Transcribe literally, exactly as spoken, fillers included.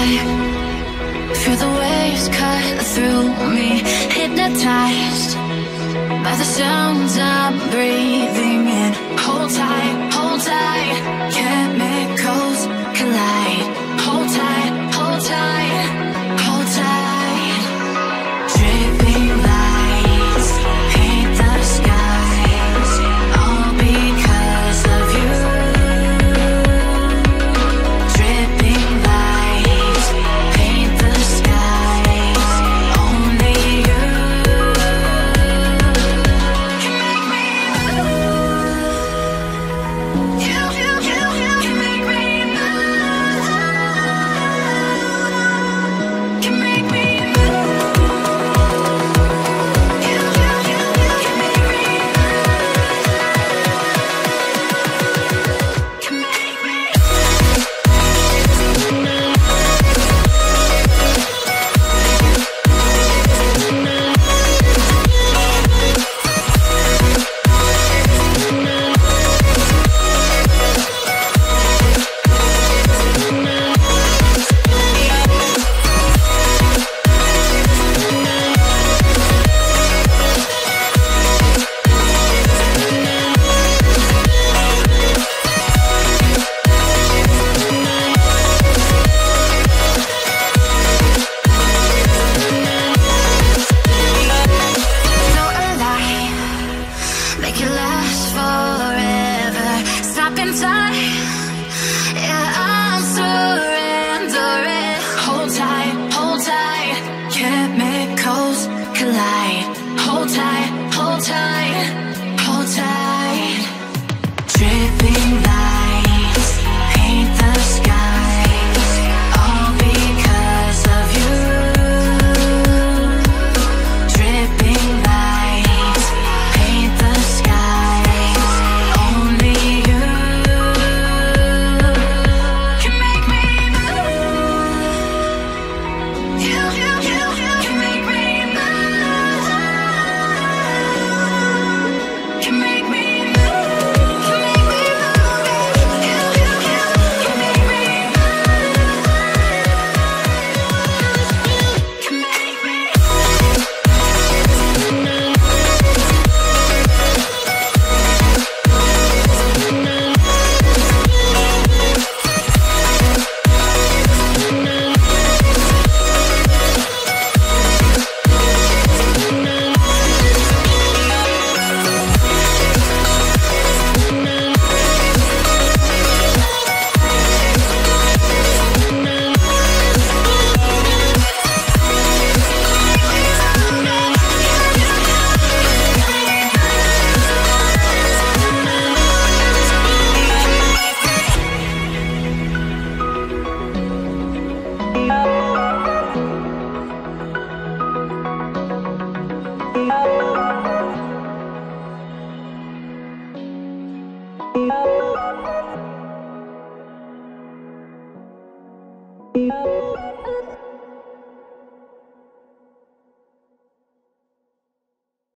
vibe. Feel the waves cut through me, hypnotized by the sounds I'm breathing in. Hold tight, hold tight, chemicals collide. Hold tight, hold tight, hold tight. Dripping lights paint the skies, all because of you. Dripping lights paint the skies, only you can make me move. You, you, you, you can make me move. Can make me move. You, you, you, you can make me move. Can make me. So alive, make it last forever. Stop in time, yeah, I'm surrendering. Hold tight, hold tight, chemicals collide. Hold tight, hold tight, hold tight. Dripping lights paint the skies, all because of you. Dripping lights paint the skies, only you can make me move. You, you, you, you can make me move. Can make me move. Can make me move. You, you, you can make me move. Can make me. Oh,